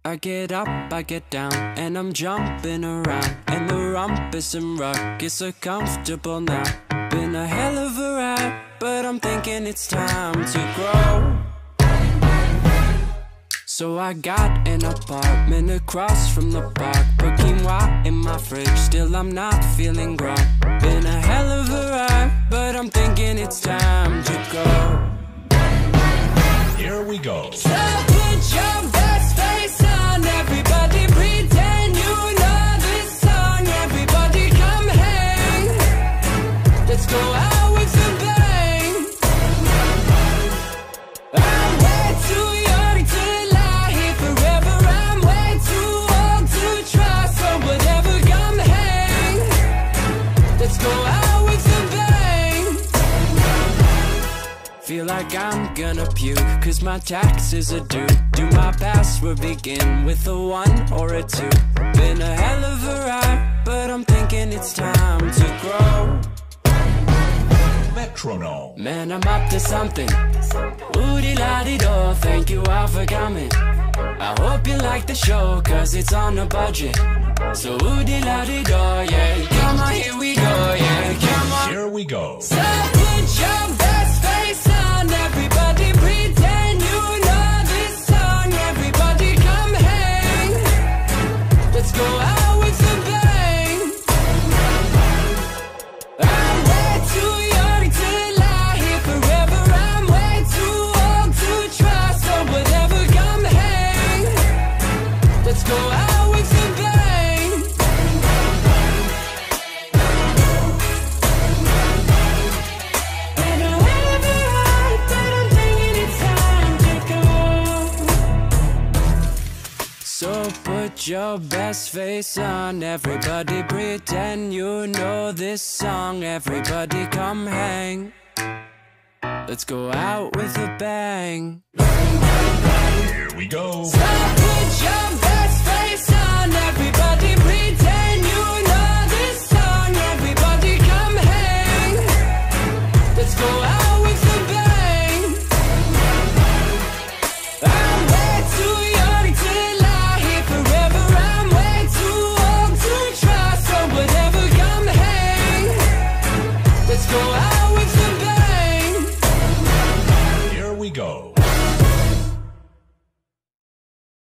I get up, I get down, and I'm jumping around, and the rumpus and ruckus are comfortable now. Been a hell of a ride, but I'm thinking it's time to grow. So I got an apartment across from the park, put quinoa in my fridge, still I'm not feeling grown. Been a hell of a ride, but I'm thinking it's time to go. Here we go. So put your best face on, everybody pretend you know this song. Everybody come hang, let's go out with a bang. I'm way too young to lie here forever, I'm way too old to try. So whatever, come hang, let's go out with a bang. Feel like I'm gonna puke, cause my taxes are due. Do my password begin with a 1 or a 2? Been a hell of a ride, but I'm thinking it's time to grow. Metronome. Man, I'm up to something. Oodie-la-dee-do, thank you all for coming. I hope you like the show, cause it's on a budget. So oodie-la-dee-do, yeah. Come on, here we go, yeah. Come on. Here we go. So put your best face on, everybody pretend you know this song. Everybody come hang, let's go out with a bang. I'm way too young to lie here forever, I'm way too old to try. So whatever, come hang, let's go out with a bang. And I have a right, but I'm thinking it's time to go. So put your best face on, everybody pretend you know this song. Everybody come hang, let's go out with a bang. Here we go. So put your best face on, everybody pretend